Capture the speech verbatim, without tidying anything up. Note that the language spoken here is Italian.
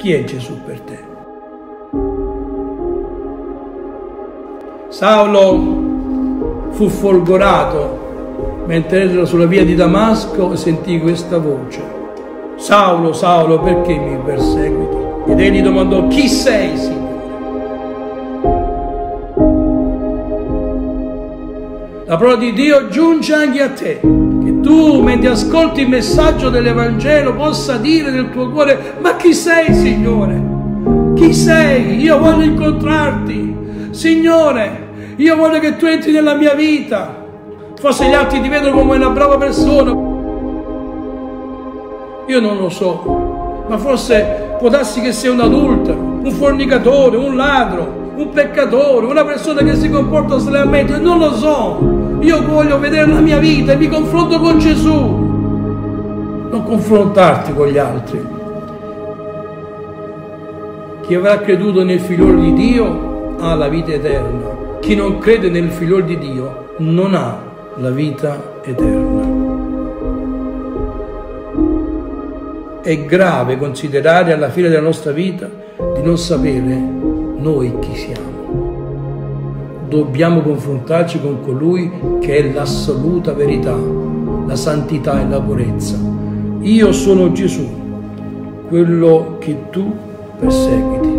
Chi è Gesù per te? Saulo fu folgorato mentre era sulla via di Damasco e sentì questa voce: Saulo, Saulo, perché mi perseguiti? Ed egli domandò: chi sei, Signore? La parola di Dio giunge anche a te, che tu, mentre ascolti il messaggio dell'Evangelo, possa dire nel tuo cuore: ma chi sei, Signore? Chi sei? Io voglio incontrarti. Signore, io voglio che tu entri nella mia vita. Forse gli altri ti vedono come una brava persona. Io non lo so, ma forse può darsi che sei un adultero, un fornicatore, un ladro, un peccatore, una persona che si comporta stranamente, non lo so. Io voglio vedere la mia vita e mi confronto con Gesù. Non confrontarti con gli altri. Chi avrà creduto nel Figliolo di Dio ha la vita eterna. Chi non crede nel Figliolo di Dio non ha la vita eterna. È grave considerare alla fine della nostra vita di non sapere noi chi siamo. Dobbiamo confrontarci con colui che è l'assoluta verità, la santità e la purezza. Io sono Gesù, quello che tu perseguiti.